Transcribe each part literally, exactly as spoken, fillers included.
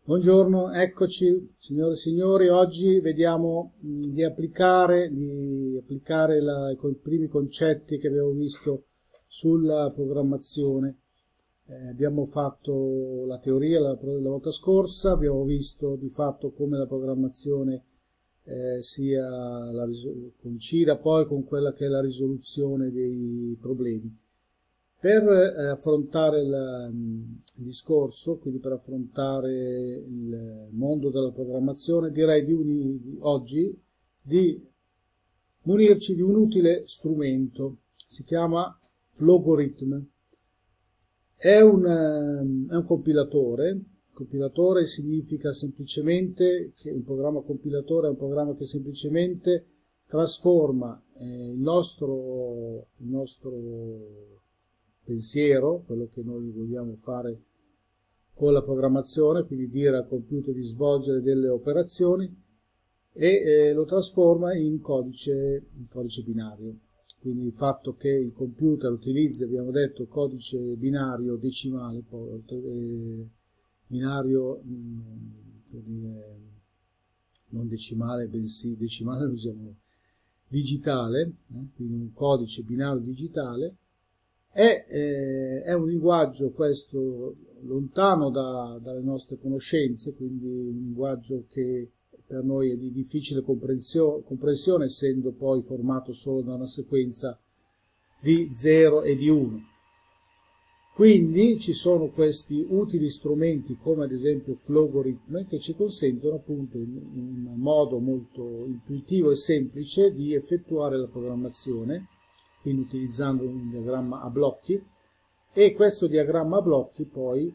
Buongiorno, eccoci signore e signori. Oggi vediamo mh, di applicare, di applicare la, i primi concetti che abbiamo visto sulla programmazione. Eh, abbiamo fatto la teoria la, la volta scorsa, abbiamo visto di fatto come la programmazione eh, sia la, coincida poi con quella che è la risoluzione dei problemi. Per eh, affrontare il, il discorso, quindi per affrontare il mondo della programmazione, direi di, uni, di oggi di munirci di un utile strumento. Si chiama Flogorithm. È un, è un compilatore. Compilatore significa semplicemente che un programma compilatore è un programma che semplicemente trasforma eh, il nostro, il nostro pensiero, quello che noi vogliamo fare con la programmazione, quindi dire al computer di svolgere delle operazioni, e eh, lo trasforma in codice, in codice binario. Quindi il fatto che il computer utilizzi, abbiamo detto, codice binario decimale, poi, eh, binario mh, dire, non decimale, bensì decimale lo usiamo digitale, eh, quindi un codice binario digitale. È, eh, è un linguaggio questo lontano da, dalle nostre conoscenze, quindi un linguaggio che per noi è di difficile comprensione, essendo poi formato solo da una sequenza di zero e di uno. Quindi ci sono questi utili strumenti come ad esempio Flogorithm che ci consentono appunto in un modo molto intuitivo e semplice di effettuare la programmazione, quindi utilizzando un diagramma a blocchi, e questo diagramma a blocchi poi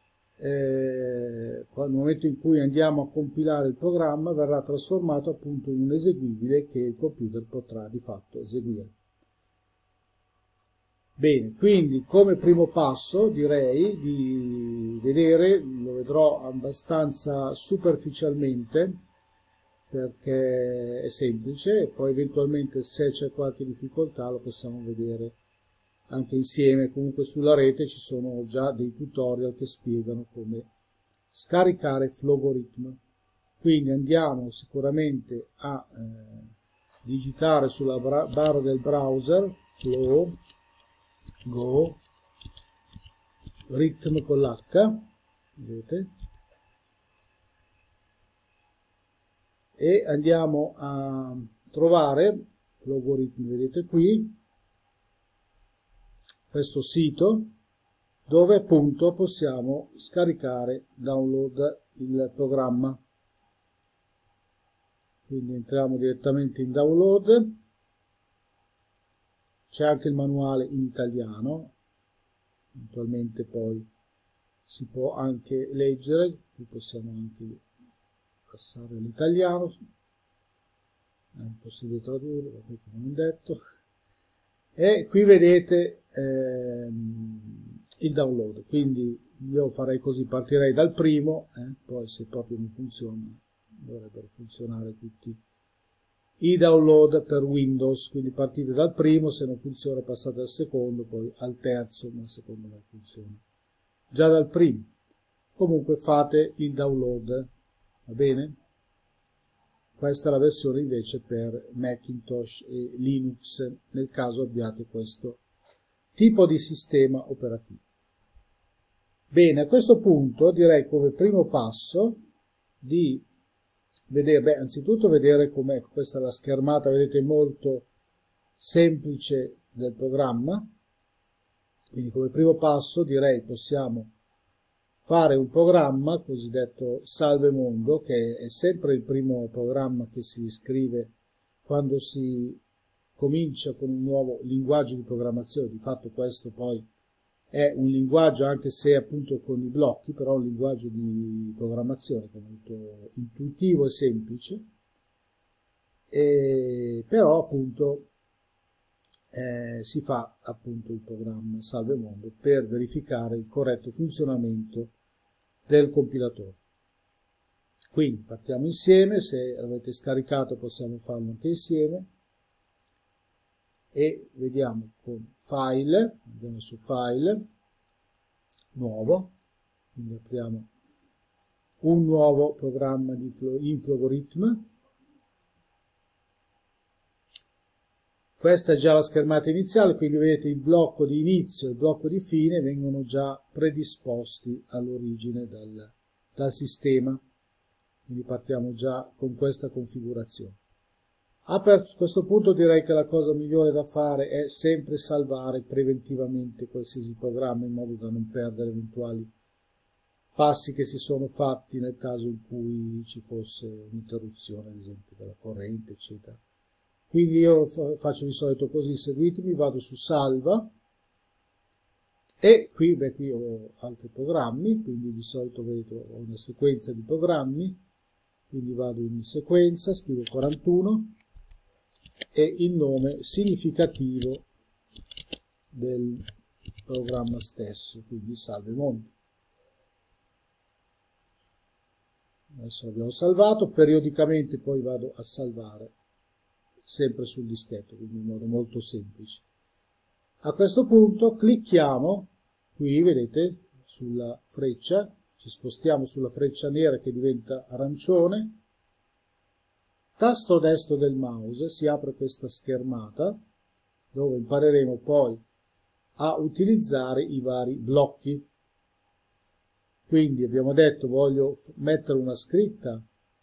eh, nel momento in cui andiamo a compilare il programma verrà trasformato appunto in un eseguibile che il computer potrà di fatto eseguire. Bene, quindi come primo passo direi di vedere, lo vedrò abbastanza superficialmente perché è semplice, e poi eventualmente se c'è qualche difficoltà lo possiamo vedere anche insieme. Comunque sulla rete ci sono già dei tutorial che spiegano come scaricare Flogorithm. Quindi andiamo sicuramente a eh, digitare sulla barra del browser Flow Go Rhythm con l'H, vedete, e andiamo a trovare Flogorithm, vedete qui, questo sito dove appunto possiamo scaricare, download il programma. Quindi entriamo direttamente in download, c'è anche il manuale in italiano, eventualmente poi si può anche leggere, qui possiamo anche passare all'italiano, è impossibile tradurre, come non detto, e qui vedete ehm, il download. Quindi io farei così, partirei dal primo, eh, poi se proprio non funziona dovrebbero funzionare tutti i download per Windows, quindi partite dal primo, se non funziona passate al secondo, poi al terzo, ma il secondo non funziona già dal primo. Comunque fate il download, va bene? Questa è la versione invece per Macintosh e Linux, nel caso abbiate questo tipo di sistema operativo. Bene, a questo punto direi come primo passo di vedere, beh, anzitutto vedere com'è, questa è la schermata, vedete, molto semplice del programma. Quindi come primo passo direi possiamo fare un programma cosiddetto Salve Mondo, che è sempre il primo programma che si scrive quando si comincia con un nuovo linguaggio di programmazione. Di fatto questo poi è un linguaggio, anche se appunto con i blocchi, però un linguaggio di programmazione che è molto intuitivo e semplice, e però appunto eh, si fa appunto il programma Salve Mondo per verificare il corretto funzionamento del compilatore. Quindi partiamo insieme, se l'avete scaricato possiamo farlo anche insieme, e vediamo con File, andiamo su File, Nuovo, quindi apriamo un nuovo programma di Inflogorithm. Questa è già la schermata iniziale, quindi vedete il blocco di inizio e il blocco di fine vengono già predisposti all'origine dal, dal sistema, quindi partiamo già con questa configurazione. A questo punto direi che la cosa migliore da fare è sempre salvare preventivamente qualsiasi programma in modo da non perdere eventuali passi che si sono fatti nel caso in cui ci fosse un'interruzione, ad esempio, della corrente, eccetera. Quindi io faccio di solito così, seguitemi, vado su salva e qui, beh, qui ho altri programmi, quindi di solito vedo ho una sequenza di programmi, quindi vado in sequenza, scrivo quarantuno e il nome significativo del programma stesso, quindi salve mondo. Adesso l'abbiamo salvato, periodicamente poi vado a salvare sempre sul dischetto, quindi in modo molto semplice. A questo punto clicchiamo qui, vedete, sulla freccia, ci spostiamo sulla freccia nera che diventa arancione, tasto destro del mouse, si apre questa schermata dove impareremo poi a utilizzare i vari blocchi. Quindi abbiamo detto voglio mettere una scritta,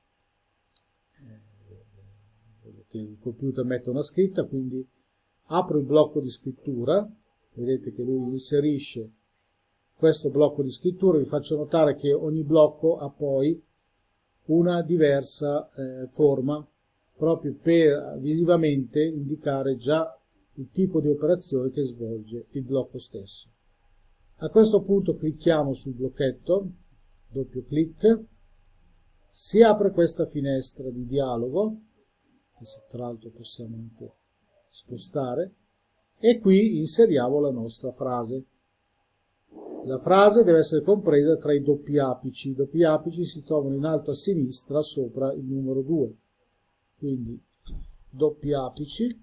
che il computer mette una scritta, quindi apro il blocco di scrittura, vedete che lui inserisce questo blocco di scrittura. Vi faccio notare che ogni blocco ha poi una diversa eh, forma, proprio per visivamente indicare già il tipo di operazione che svolge il blocco stesso. A questo punto clicchiamo sul blocchetto, doppio clic, si apre questa finestra di dialogo, che tra l'altro possiamo anche spostare, e qui inseriamo la nostra frase. La frase deve essere compresa tra i doppi apici. I doppi apici si trovano in alto a sinistra sopra il numero due. Quindi doppi apici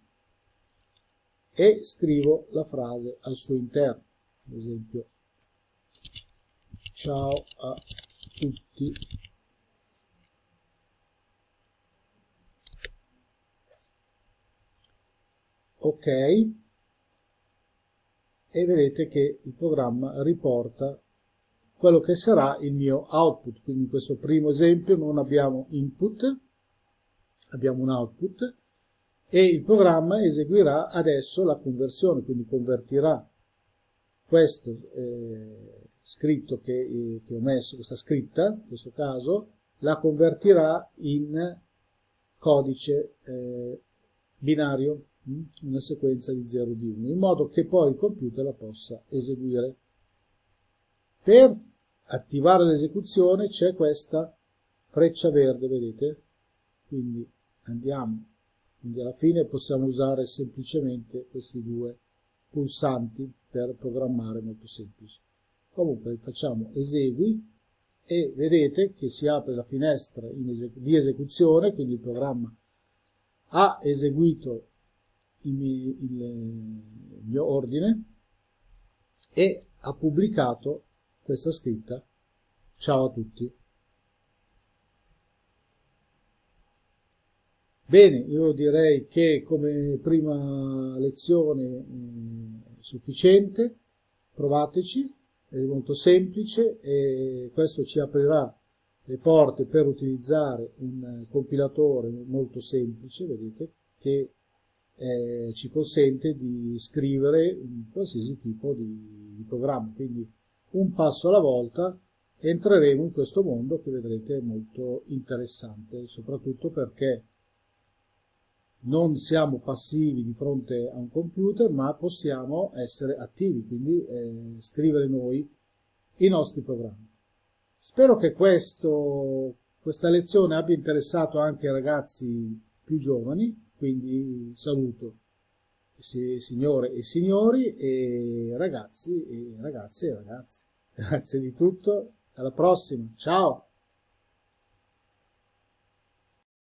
e scrivo la frase al suo interno. Ad esempio, ciao a tutti. Ok, e vedete che il programma riporta quello che sarà il mio output. Quindi in questo primo esempio non abbiamo input, abbiamo un output e il programma eseguirà adesso la conversione, quindi convertirà questo eh, scritto che, eh, che ho messo, questa scritta, in questo caso, la convertirà in codice eh, binario, una sequenza di zero di uno, in modo che poi il computer la possa eseguire. Per attivare l'esecuzione c'è questa freccia verde, vedete? Quindi andiamo, quindi alla fine possiamo usare semplicemente questi due pulsanti per programmare, molto semplice. Comunque facciamo esegui e vedete che si apre la finestra in esecu- di esecuzione, quindi il programma ha eseguito il mio, il, il mio ordine e ha pubblicato questa scritta: ciao a tutti. Bene, io direi che come prima lezione è sufficiente, provateci, è molto semplice e questo ci aprirà le porte per utilizzare un compilatore molto semplice, vedete, che eh, ci consente di scrivere qualsiasi tipo di, di programma. Quindi un passo alla volta entreremo in questo mondo che vedrete molto interessante, soprattutto perché non siamo passivi di fronte a un computer, ma possiamo essere attivi, quindi eh, scrivere noi i nostri programmi. Spero che questo, questa lezione abbia interessato anche i ragazzi più giovani, quindi saluto signore e signori e ragazzi e ragazze e ragazzi. Grazie di tutto, alla prossima, ciao!